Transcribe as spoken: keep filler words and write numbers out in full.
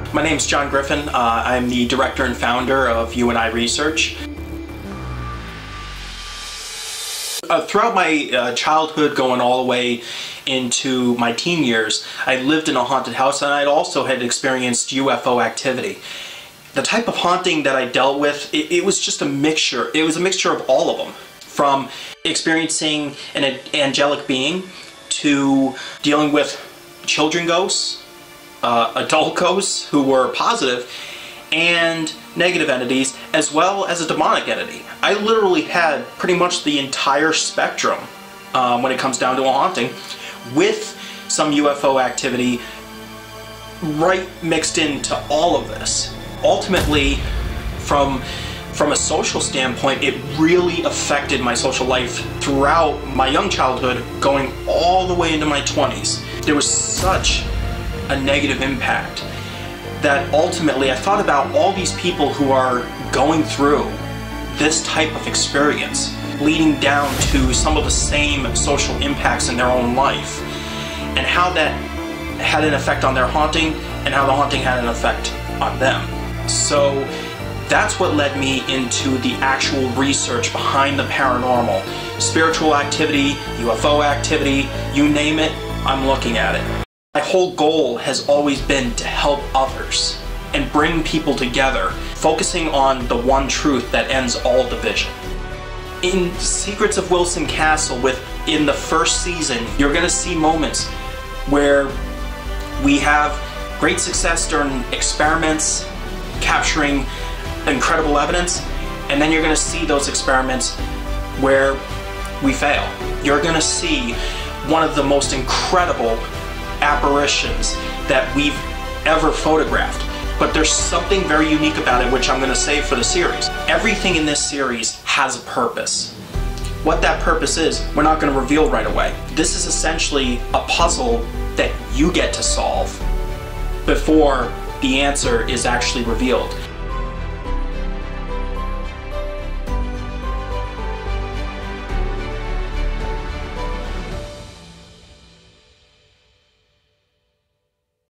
My name's John Griffin. Uh, I'm the director and founder of Uini Research. Uh, throughout my uh, childhood, going all the way into my teen years, I lived in a haunted house, and I also had experienced U F O activity. The type of haunting that I dealt with, it, it was just a mixture. It was a mixture of all of them. From experiencing an angelic being to dealing with children ghosts, uh, adult ghosts who were positive, and negative entities, as well as a demonic entity. I literally had pretty much the entire spectrum um, when it comes down to a haunting, with some U F O activity right mixed into all of this. Ultimately, from from a social standpoint, it really affected my social life throughout my young childhood, going all the way into my twenties. There was such a negative impact that ultimately I thought about all these people who are going through this type of experience, leading down to some of the same social impacts in their own life, and how that had an effect on their haunting, and how the haunting had an effect on them. So that's what led me into the actual research behind the paranormal. Spiritual activity, U F O activity, you name it, I'm looking at it. My whole goal has always been to help others and bring people together, focusing on the one truth that ends all division. In Secrets of Wilson Castle, with in the first season, you're going to see moments where we have great success during experiments, capturing incredible evidence, and then you're going to see those experiments where we fail. You're going to see one of the most incredible apparitions that we've ever photographed. But there's something very unique about it, which I'm going to save for the series. Everything in this series has a purpose. What that purpose is, we're not going to reveal right away. This is essentially a puzzle that you get to solve before the answer is actually revealed.